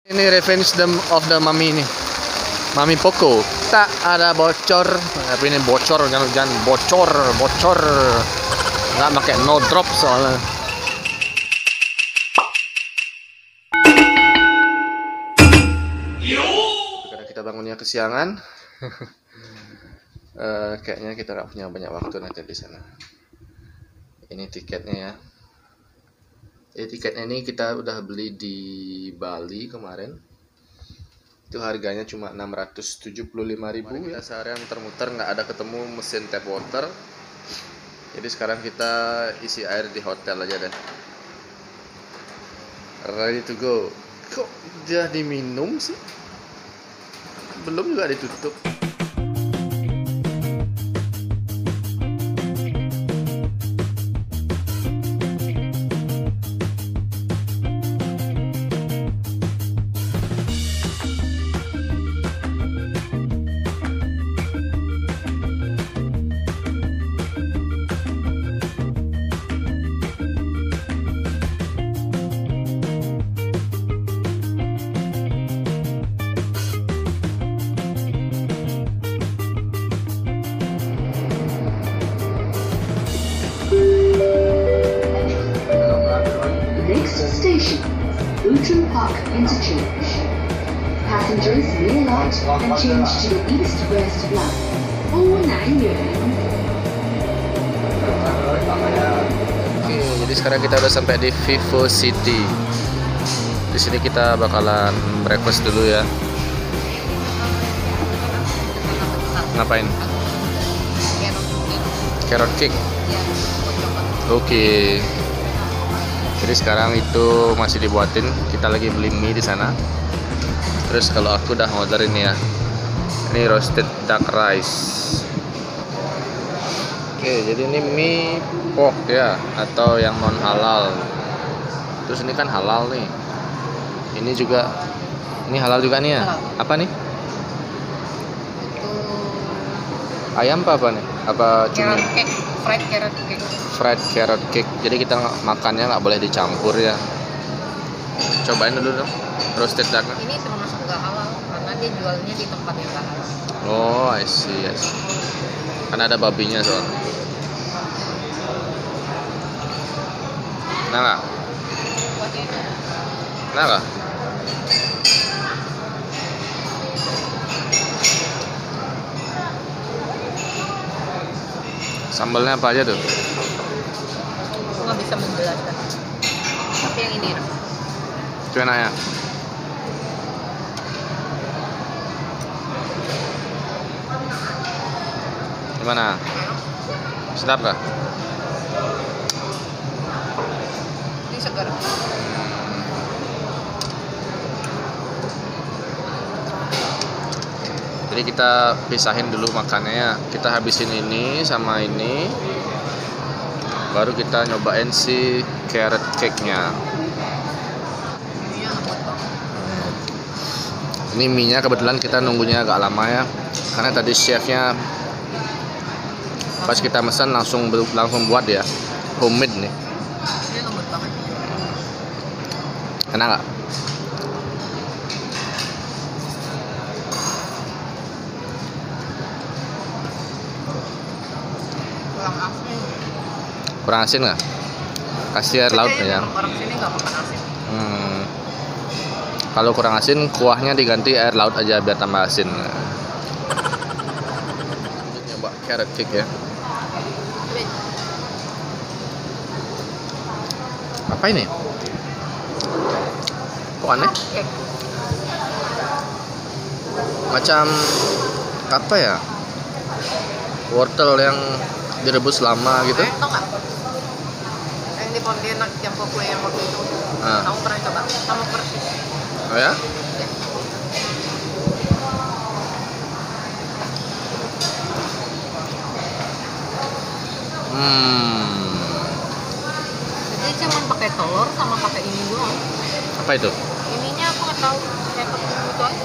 Ini revenge of the mami nih. Mami Poco. Tak ada bocor. Tapi ini bocor, jangan bocor. Nggak pakai no drop soalnya. Karena kita bangunnya kesiangan. Kayaknya kita nggak punya banyak waktu nanti di sana. Ini tiketnya ya. Tiketnya ini kita udah beli di Bali kemarin. Itu harganya cuma 675.000 ya. Kita seharian muter-muter nggak ada ketemu mesin tap water. Jadi sekarang kita isi air di hotel aja deh. Ready to go. Kok dia diminum sih? Belum juga ditutup. Station, Outram Park Interchange. Passengers may alight and change to the east-west line. 欧南园. Oke, jadi sekarang kita udah sampai di Vivo City. Di sini kita bakalan breakfast dulu ya. Ngapain? Carrot cake. Oke. Jadi sekarang itu masih dibuatin, kita lagi beli mie di sana. Terus kalau aku udah order ini ya, ini roasted duck rice. Oke, jadi ini mie pork ya, atau yang non halal. Terus ini kan halal nih. Ini juga, ini halal juga nih ya. Apa nih? Ayam apa nih? Apa cumi? Carrot cake, fried carrot cake. Fried carrot cake. Jadi kita makannya nggak boleh dicampur ya. Cobain dulu dong roasted duck. Ini termasuk nggak halal karena dia jualnya di tempat yang nggak halal. Oh, I see. Kan ada babinya soalnya. Nah nggak? Nah nggak? Sambalnya apa aja tuh? Aku nggak bisa menjelaskan. Tapi yang ini enak. Itu enak ya? Gimana? Sedap gak? Ini segar. Jadi kita pisahin dulu makannya ya. Kita habisin ini sama ini. Baru kita nyobain si carrot cake-nya. Ininya lembut banget. Ini mie-nya kebetulan kita nunggunya agak lama ya. Karena tadi chefnya pas kita pesan langsung buat ya. Homemade nih. Ini lembut banget. Enak gak? Kurang Kurang asin asin. nggak? Kasih air laut ya. Orang sini nggak makan asin. Kalau kurang asin, kuahnya diganti air laut aja biar tambah asin. Coba carrot cake ya. Apa ini? Kok aneh? Cake. Macam apa ya? Wortel yang direbus lama gitu. Tau nggak? Yang di Pontianak yang kue yang waktu itu. Kamu pernah coba? Sama persis. Oh ya? Ya. Jadi cuma pakai telur sama pakai ini doang. Apa itu? Ininya aku nggak tahu. Kayak tepung gitu aja.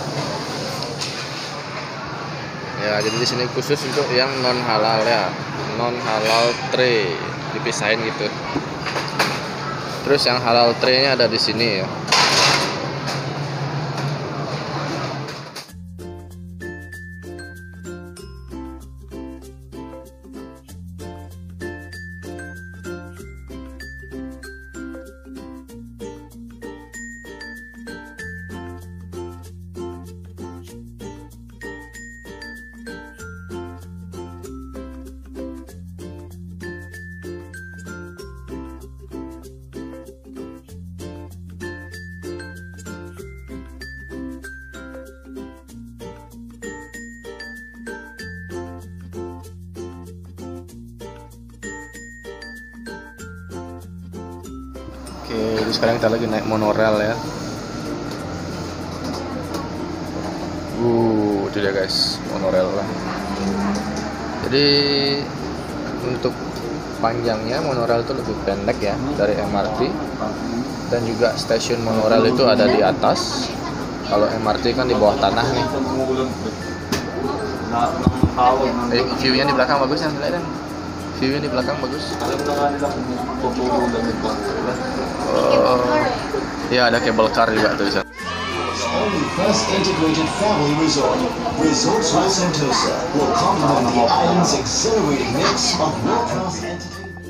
Ya, jadi di sini khusus untuk yang non halal ya. non halal tray, dipisahin gitu. Terus yang halal tray-nya ada di sini ya. Oke, jadi sekarang kita lagi naik monorail ya. Itu dia guys, monorail lah. Jadi untuk panjangnya monorail itu lebih pendek ya dari MRT, dan juga stasiun monorail itu ada di atas. Kalau MRT kan di bawah tanah nih. View-nya di belakang bagus ya, lihat. View-nya di belakang bagus. Ya ada cable car juga tuh bisa. Only first integrated family resort, Resorts World Sentosa, will complement the island's exhilarating mix of world-class entertainment.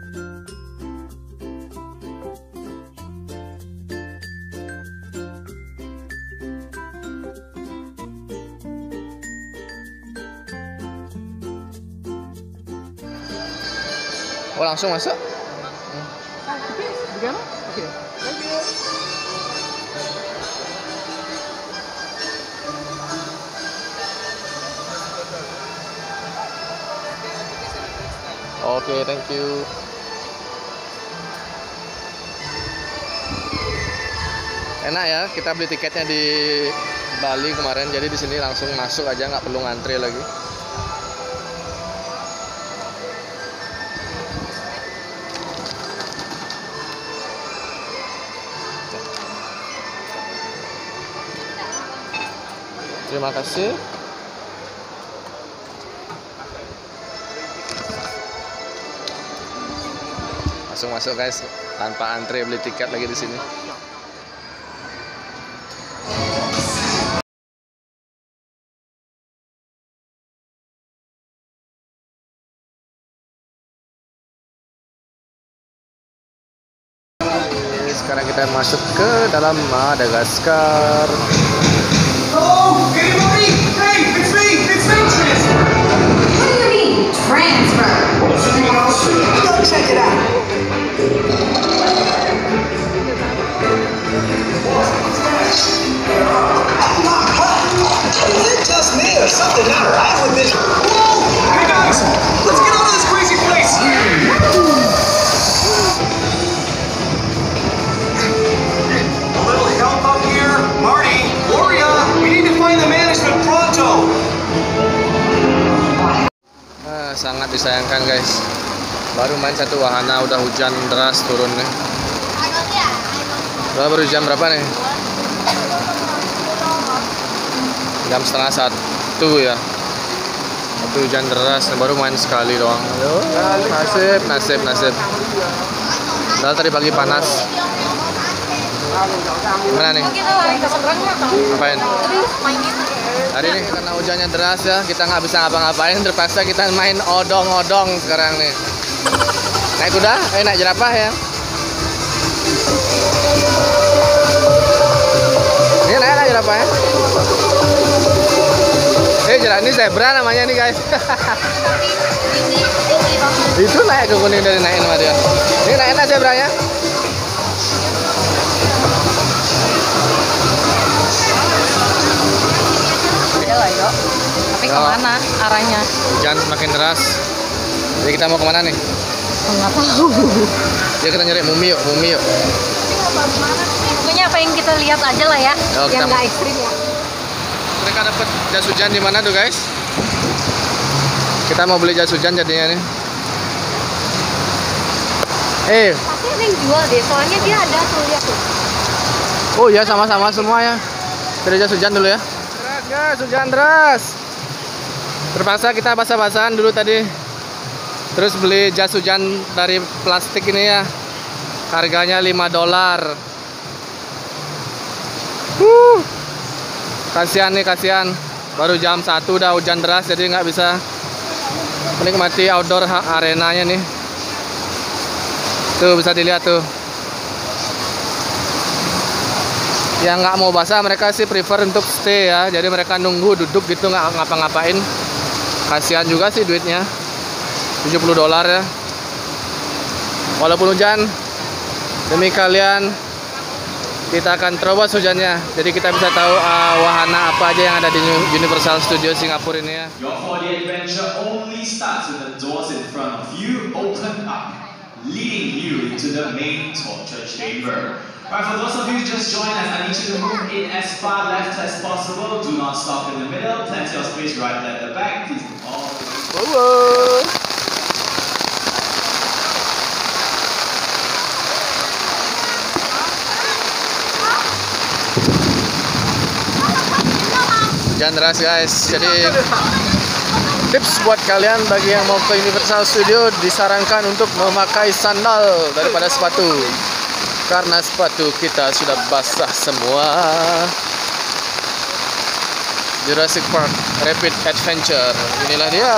Oh langsung masuk? Gimana? Oke. Thank you. Oke, thank you. Enak ya, kita beli tiketnya di Bali kemarin, jadi di sini langsung masuk aja, nggak perlu ngantri lagi. Terima kasih. Langsung masuk guys, tanpa antre, beli tiket lagi di sini. Sekarang kita masuk ke dalam Madagaskar. Oh, anybody? Hey, it's me! It's Ventress! What do you mean, transfer? Does anyone else see it? Go check it out! Is it just me or something not right with this? Whoa! Hey guys! Let's get out of this crazy place! A little help up here? Marty! Gloria! We need to find the management pronto! Sangat disayangkan guys, baru main satu wahana udah hujan deras turunnya. Baru jam berapa nih? Jam 12:30 ya. Itu hujan deras, baru main sekali doang. Nasib. Padahal tadi pagi panas. Gimana nih? Ngapain? Hari ini karena hujannya deras ya, kita nggak bisa ngapa-ngapain, terpaksa kita main odong-odong sekarang nih. Naik kuda, naik jerapah ya. Ini naik jerapah ya. Ini zebra namanya nih guys. Itu naik ke kuning dari naik sama dia. Ini naik zebranya. Yuk. Tapi kemana arahnya? Hujan semakin deras. Jadi kita mau kemana nih? Nggak tahu. Ya kita nyari mumi yuk. Pokoknya apa yang kita lihat aja lah ya. Yang nggak ekstrim ya. Mereka dapat jas hujan di mana tuh guys? Kita mau beli jas hujan jadinya nih. Pasti ada yang jual deh. Soalnya dia ada tuh, lihat tuh. Oh ya, sama-sama semua ya. Kita jas hujan dulu ya. Guys, hujan deras. Terpaksa kita basah-basahan dulu tadi. Terus beli jas hujan dari plastik ini ya. Harganya $5. Kasihan nih, kasihan. Baru jam 1 udah hujan deras, jadi nggak bisa menikmati outdoor arenanya nih. Tuh bisa dilihat tuh. Yang nggak mau basah mereka sih prefer untuk stay ya. Jadi mereka nunggu duduk gitu, nggak ngapa-ngapain. Kasihan juga sih duitnya. $70 ya. Walaupun hujan, demi kalian kita akan terobos hujannya. Jadi kita bisa tahu wahana apa aja yang ada di Universal Studio Singapura ini ya. Your 4D adventure only starts with the doors in front of you open up, leading you into the main torture chamber. Right, for those of you who just joined us, I need you to move in as far left as possible. Do not stop in the middle. Plenty of space right at the back. Please move all the way. Hujan deras guys, jadi tips buat kalian bagi yang mau ke Universal Studio disarankan untuk memakai sandal daripada sepatu, karena sepatu kita sudah basah semua. Jurassic Park Rapid Adventure, inilah dia.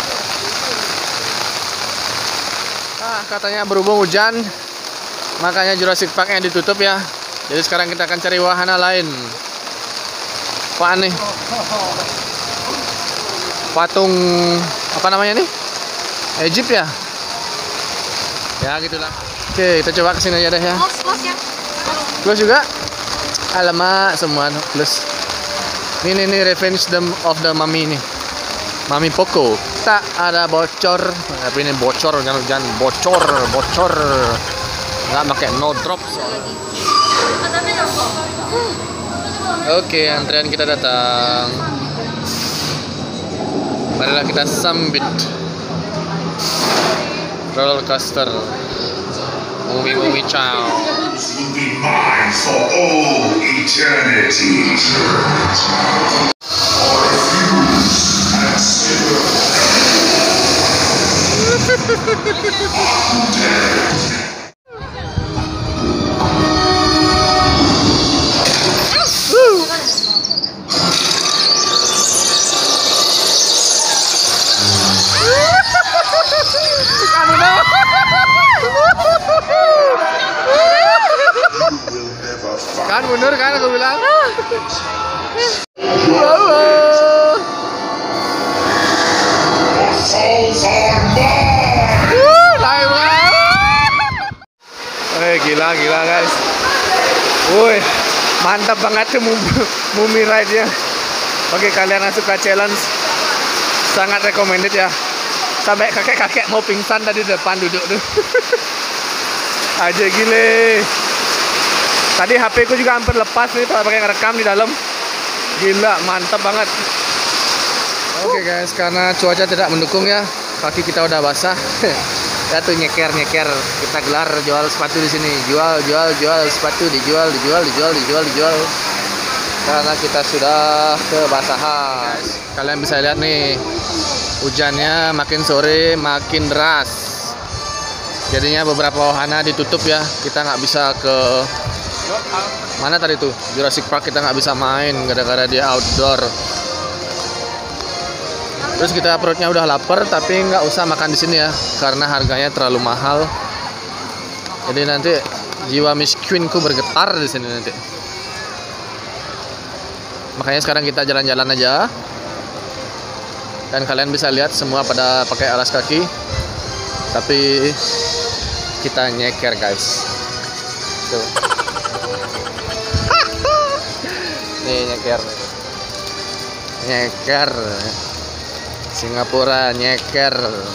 Katanya berhubung hujan, makanya Jurassic Park yang ditutup ya. Jadi sekarang kita akan cari wahana lain. Apaan nih? Patung apa namanya nih? Egypt ya? Ya gitulah. Oke, kita coba kesini aja deh ya. Close ya. Close juga? Alamak, semua close. Ini Revenge of the Mummy nih. Mummy Poco. Tak ada bocor. Tapi ini bocor, jangan bocor. Nggak pakai no drop soalnya. Oke, antrian kita datang. Marilah kita sambit roller coaster. Mumi Chow. Will be mine for all eternity. I refuse and still Kan mundur kan aku bilang. falls on mine. Gila guys. Woi, mantap banget tuh Mummy ride-nya. Oke, kalian yang suka challenge sangat recommended ya. Sampai kakek-kakek mau pingsan tadi depan duduk tuh. Aja gile. Tadi HP ku juga hampir lepas nih, pakai ngerekam di dalam. Gila, mantap banget. Oke guys, karena cuaca tidak mendukung ya, kaki kita udah basah. Ya tuh nyeker. Kita gelar jual sepatu di sini. Jual sepatu, dijual. Karena kita sudah kebasahan. Kalian bisa lihat nih, hujannya makin sore makin deras. Jadinya beberapa wahana ditutup ya. Kita nggak bisa ke mana tadi tuh, Jurassic Park kita nggak bisa main gara-gara dia outdoor. Terus kita perutnya udah lapar, tapi nggak usah makan di sini ya, karena harganya terlalu mahal. Jadi nanti jiwa miskinku bergetar di sini nanti. Makanya sekarang kita jalan-jalan aja. Dan kalian bisa lihat semua pada pakai alas kaki, tapi kita nyeker guys. Tuh. Nih nyeker. Singapura nyeker.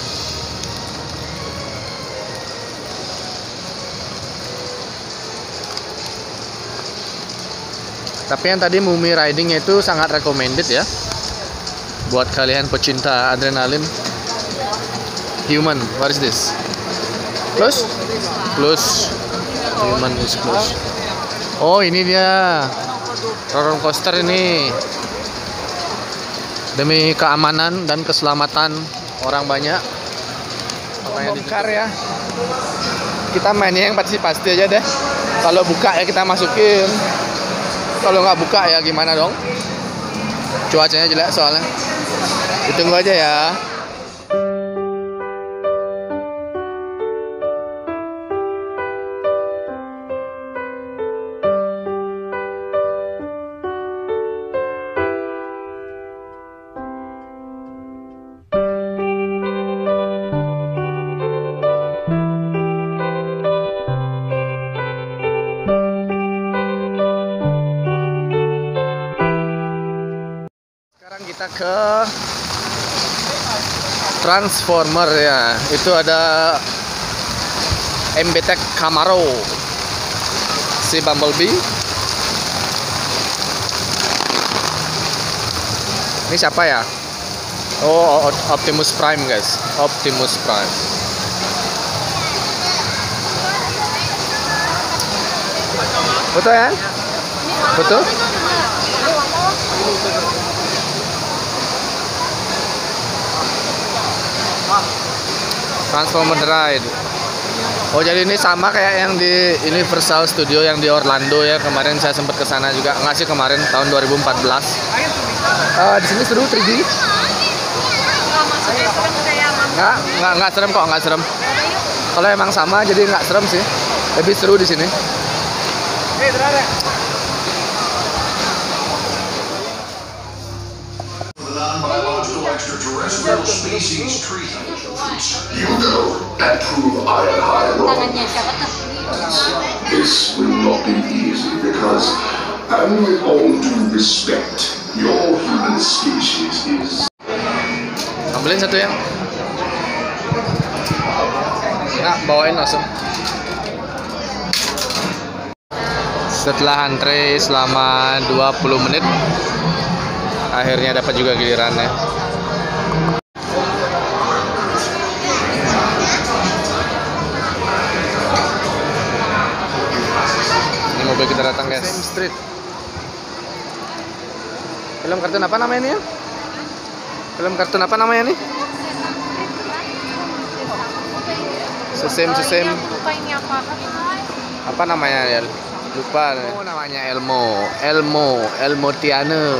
Tapi yang tadi Mummy riding itu sangat recommended ya, buat kalian pecinta adrenalin. Human, what is this? Close? Human is close. Oh, ini dia roller coaster ini. Demi keamanan dan keselamatan orang banyak, bongkar ya. Kita mainnya yang pasti aja deh. Kalau buka ya kita masukin. Kalau nggak buka ya gimana dong? Cuacanya jelek soalnya. Ditunggu aja ya. Kita ke Transformer ya. Itu ada MBTech Camaro, si Bumblebee. Ini siapa ya? Oh, Optimus Prime guys. Optimus Prime. Betul ya? Betul? Transformer Ride. Oh, jadi ini sama kayak yang di Universal Studio yang di Orlando ya. Kemarin saya sempat ke sana juga. Nggak sih, kemarin tahun 2014. Di sini seru 3D. Nggak serem kok, nggak serem. Kalau emang sama jadi nggak serem sih. Lebih seru di sini. Extraterrestrial species treaty. You know, that prove I am high alone. This will not be easy because, and with all due respect, your human species is... Ambilin satu yang. Nggak, bawain langsung. Setelah antre selama 20 menit, akhirnya dapat juga gilirannya. Ini mobil kita datang guys. Same Street. Film kartun apa namanya ini ya? Film kartun apa namanya nih? Sesame. Apa namanya ya? Lupa. Oh, namanya Elmo Tiana.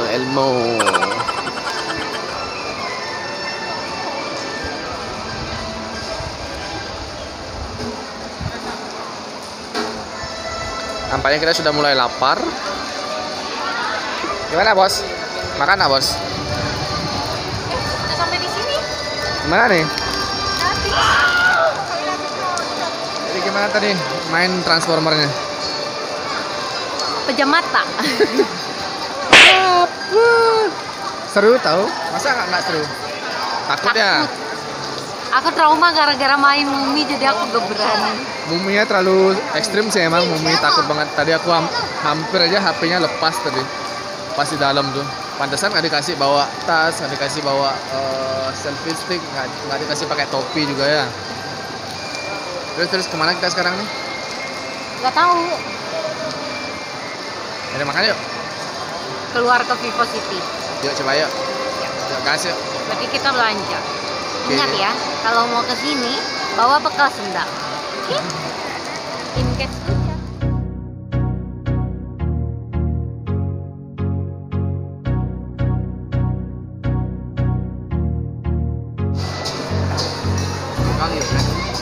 Nampaknya kita sudah mulai lapar. Gimana bos? Makan nggak bos? Udah sampai di sini. Gimana nih? Jadi gimana tadi main Transformernya? Pejam mata. Seru tahu? Masa nggak seru? Takut ya? Aku trauma gara-gara main Mumi, jadi aku gak berani. Muminya terlalu ekstrim sih emang. Mumi takut banget. Tadi aku hampir aja HP-nya lepas tadi. Pas di dalam tuh. Pantesan nggak dikasih bawa tas, nggak dikasih bawa selfie stick, nggak dikasih pakai topi juga ya. Terus kemana kita sekarang nih? Gak tahu. Ada makan yuk. Keluar ke Vivo City. Yuk coba yuk. Yuk gas yuk. Berarti kita belanja. Oke. Ingat ya, kalau mau ke sini bawa bekal sendal. Oke? In case hujan. Kali yuk.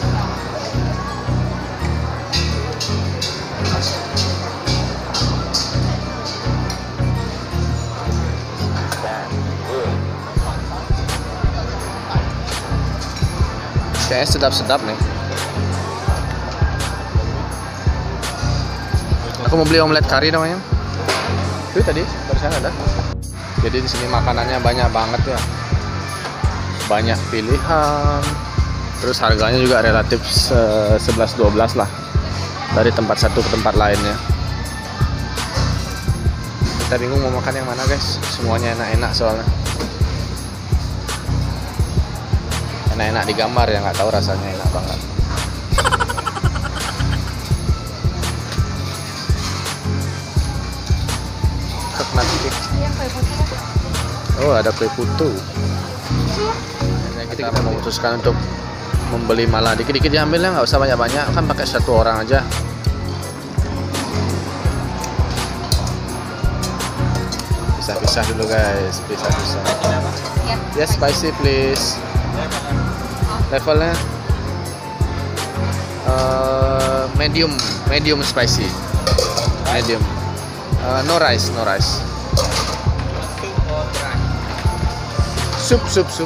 Kayaknya sedap-sedap nih. Aku mau beli omelet kari namanya. Itu tadi barusan ada. Jadi di sini makanannya banyak banget ya. Banyak pilihan. Terus harganya juga relatif 11-12 lah. Dari tempat satu ke tempat lainnya. Kita bingung mau makan yang mana guys. Semuanya enak-enak soalnya. Enak-enak di gambar ya, nggak tahu rasanya enak banget. Oh, ada kue putu. Kita memutuskan untuk membeli malah dikit-dikit diambil ya, nggak usah banyak-banyak, kan pakai satu orang aja. Pisah-pisah dulu guys, pisah-pisah. Yes, spicy please. Levelnya medium spicy. Medium. No rice. Soup.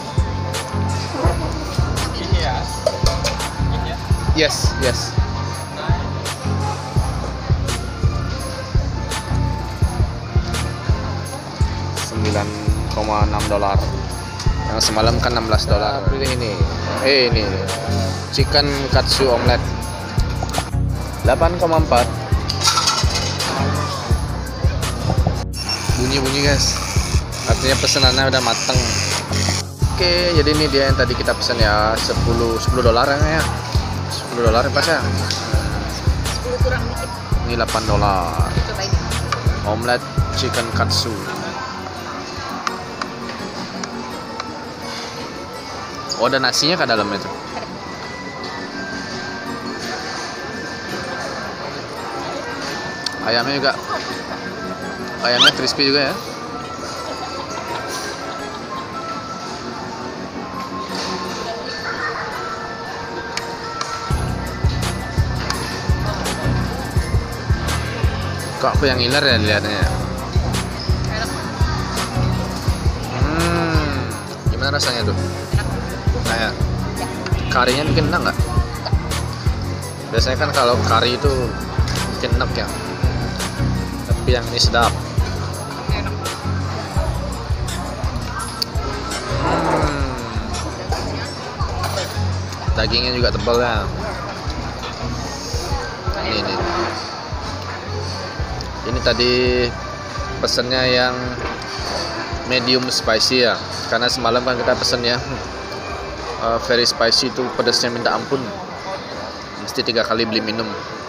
Yes. 9,6 dolar. Yang semalam kan 16 dolar. Pilih ini. Ini chicken katsu omelet 8,4. Bunyi guys. Artinya pesanannya udah mateng. Oke, jadi ini dia yang tadi kita pesan ya, 10 dolar ya. 10 dolar pas ya. 10 kurang dikit. Ini 8 dolar. Coba ini. Omelet chicken katsu. Oh, ada nasinya ke dalam itu. Ayamnya crispy juga ya. Kok aku yang ngiler ya lihatnya. Gimana rasanya tuh? Kayak karinya bikin enak nggak? Biasanya kan kalau kari itu bikin enak ya, tapi yang ini sedap. Dagingnya juga tebal ya. Ini tadi pesennya yang medium spicy ya, karena semalam kan kita pesen ya very spicy, itu pedasnya minta ampun, mesti 3 kali beli minum.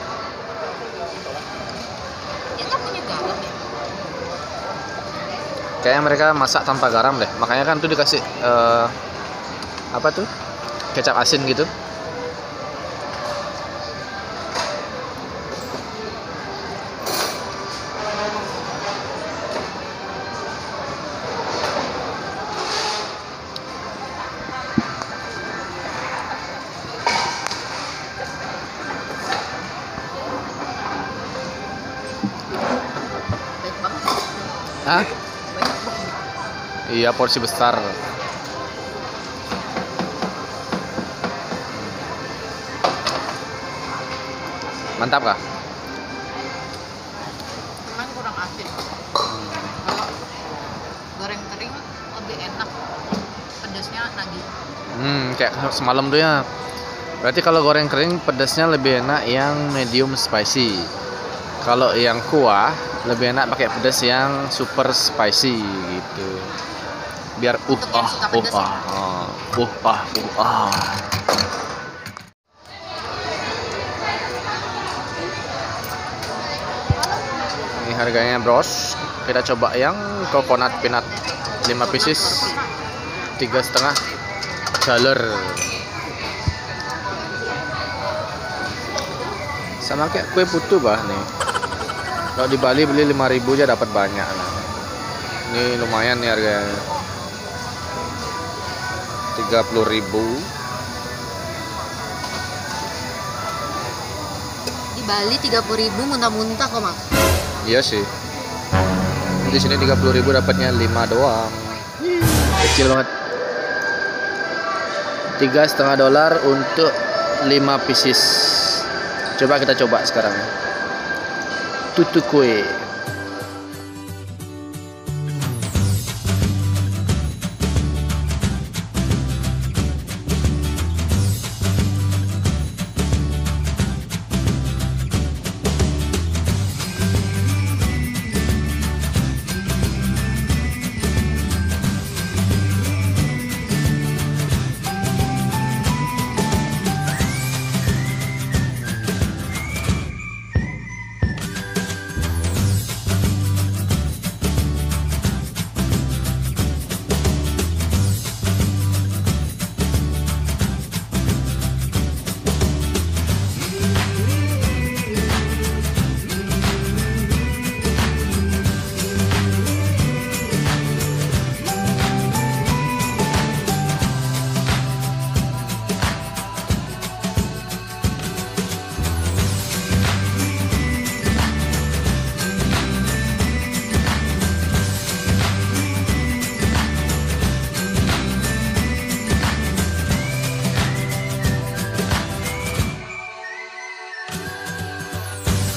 Dia nggak punya garam ya? Kayaknya mereka masak tanpa garam deh, makanya kan tuh dikasih apa tuh, kecap asin gitu. Baik banget. Hah? Banyak banget. Iya, porsi besar. Mantap kah? Cuman kurang asin. Kalau goreng kering lebih enak. Pedasnya nagih. Kayak semalam tuh ya. Berarti kalau goreng kering pedasnya lebih enak yang medium spicy. Kalau yang kuah lebih enak pakai pedas yang super spicy gitu. Biar Ini harganya bros. Kita coba yang coconut peanut 5 pieces 3,5 dolar. Sama kayak kue putu bah nih. Kalau di Bali beli 5.000 aja dapat banyak. Ini lumayan nih harganya. 30.000. Di Bali 30.000 muntah-muntah kok, Mak. Iya sih. Di sini 30.000 dapatnya 5 doang. Kecil banget. 3,5 dolar untuk 5 pieces. Coba kita coba sekarang. Tutu kue.